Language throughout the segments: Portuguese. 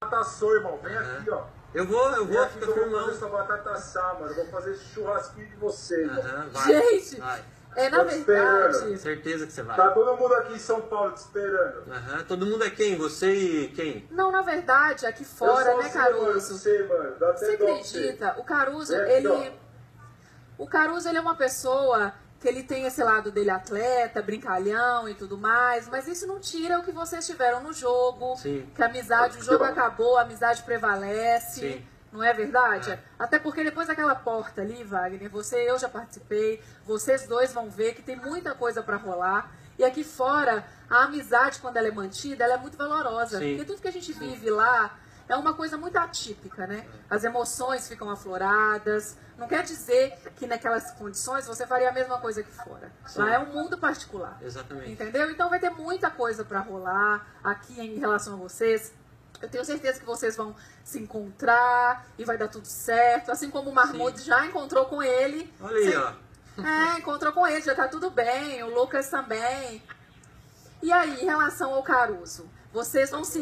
batata assou, irmão. Vem aqui, ó. Eu vou, Vem aqui fica que eu vou firmão. fazer essa batata assar, mano. Eu vou fazer esse churrasquinho de você, irmão. Vai, Gente, vai. na Tô te esperando. verdade... Certeza que você vai. Tá todo mundo aqui em São Paulo te esperando. Todo mundo é quem? Você e quem? Não, na verdade, aqui fora, né, Caruso? Você, mano. Dá até Você dó pra acredita? O Caruso, Vem aqui, ele... O Caruso, ele é uma pessoa que ele tem esse lado dele atleta, brincalhão e tudo mais, mas isso não tira o que vocês tiveram no jogo, Sim. que a amizade, o jogo acabou, a amizade prevalece, Sim. não é verdade? Até porque depois daquela porta ali, Wagner, você e eu já participei, vocês dois vão ver que tem muita coisa pra rolar, e aqui fora, a amizade, quando ela é mantida, ela é muito valorosa, Sim. porque tudo que a gente vive lá é uma coisa muito atípica, né? As emoções ficam afloradas. Não quer dizer que naquelas condições você faria a mesma coisa que fora. Sim. Lá é um mundo particular. Exatamente. Entendeu? Então vai ter muita coisa para rolar aqui em relação a vocês. Eu tenho certeza que vocês vão se encontrar e vai dar tudo certo. Assim como o Mahmoud já encontrou com ele. Olha aí, ó. Encontrou com ele, já tá tudo bem. O Lucas também. E aí, em relação ao Caruso? Vocês vão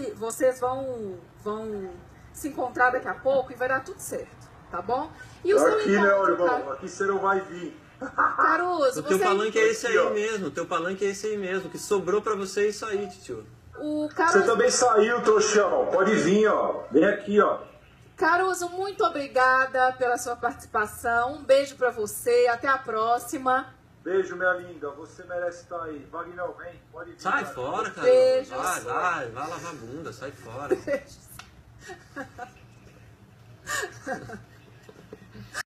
se encontrar daqui a pouco e vai dar tudo certo, tá bom? E o seu Aqui não, encontro, irmão. Aqui você não vai vir. Caruso, O teu você... palanque é esse Aqui, ó. aí mesmo. O teu palanque é esse aí mesmo. O que sobrou pra você é isso aí, tio. O Você Caruso, também saiu, trouxão. Pode vir, ó. Vem aqui, ó. Caruso, muito obrigada pela sua participação. Um beijo pra você, até a próxima. Beijo, minha linda. Você merece estar aí. Wagner, vem. Pode vir. Sai cara. fora, cara. Beijos. Vai lavar a bunda, sai fora.